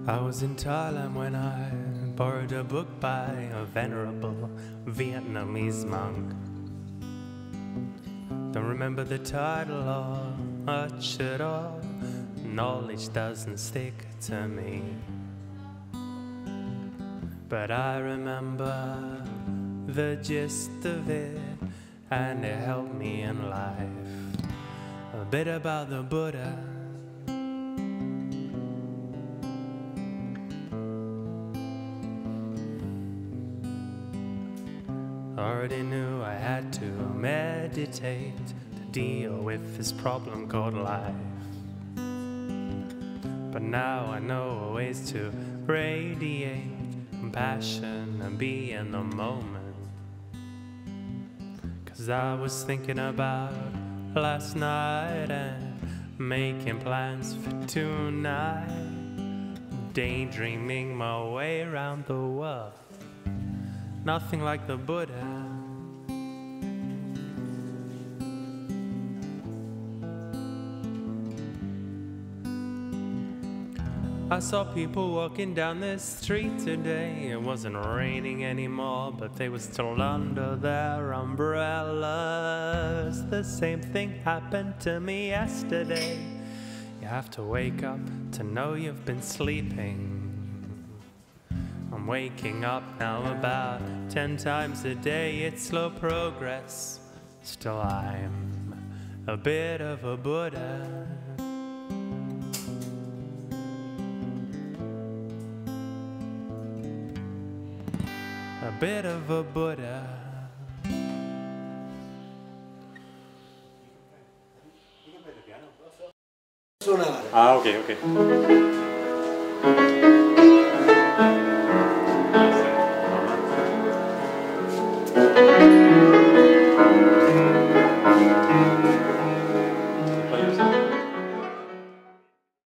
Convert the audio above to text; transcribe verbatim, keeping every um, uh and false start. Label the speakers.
Speaker 1: I was in Thailand when I borrowed a book by a venerable Vietnamese monk. Don't remember the title or much at all. Knowledge doesn't stick to me. But I remember the gist of it, and it helped me in life. A bit about the Buddha, already knew I had to meditate to deal with this problem called life. But now I know ways to radiate compassion and be in the moment. 'Cause I was thinking about last night and making plans for tonight, daydreaming my way around the world. Nothing like the Buddha. I saw people walking down this street today. It wasn't raining anymore, but they were still under their umbrellas. The same thing happened to me yesterday. You have to wake up to know you've been sleeping. I'm waking up now about ten times a day. It's slow progress, still I'm a bit of a Buddha. A bit of a Buddha.
Speaker 2: Suonare.
Speaker 1: Ah, ok, ok.